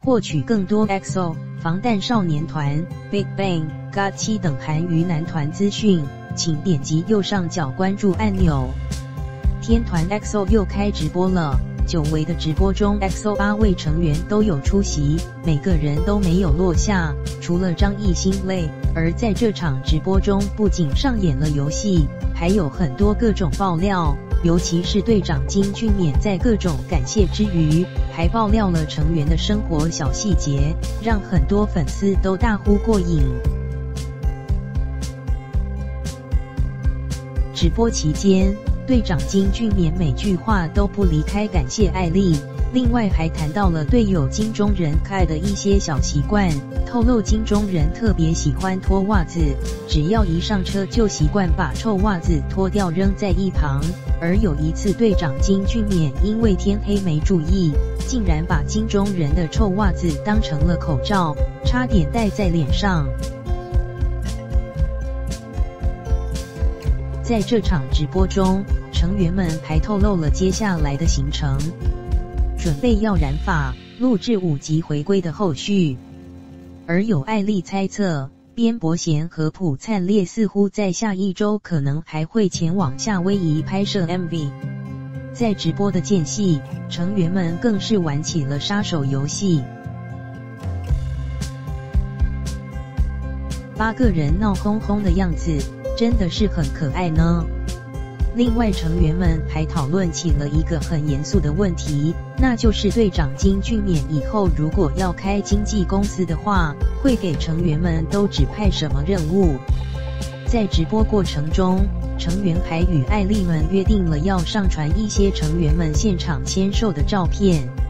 获取更多 EXO、防弹少年团、Big Bang、GOT7 等韩语男团资讯，请点击右上角关注按钮。天团 EXO 又开直播了，久违的直播中 ，EXO 8位成员都有出席，每个人都没有落下，除了张艺兴累。而在这场直播中，不仅上演了游戏，还有很多各种爆料，尤其是队长金俊勉在各种感谢之余，还爆料了成员的生活小细节，让很多粉丝都大呼过瘾。直播期间，队长金俊勉每句话都不离开感谢艾丽，另外还谈到了队友金钟仁开的一些小习惯，透露金钟仁特别喜欢脱袜子，只要一上车就习惯把臭袜子脱掉扔在一旁，而有一次队长金俊勉因为天黑没注意，竟然把金钟仁的臭袜子当成了口罩，差点戴在脸上。在这场直播中，成员们还透露了接下来的行程，准备要染发，录制5集回归的后续。而有艾丽猜测，边伯贤和朴灿烈似乎在下一周可能还会前往夏威夷拍摄 MV。在直播的间隙，成员们更是玩起了杀手游戏。8个人闹哄哄的样子，真的是很可爱呢。另外，成员们还讨论起了一个很严肃的问题，那就是队长金俊勉以后如果要开经纪公司的话，会给成员们都指派什么任务。在直播过程中，成员还与艾丽们约定了要上传一些成员们现场签售的照片。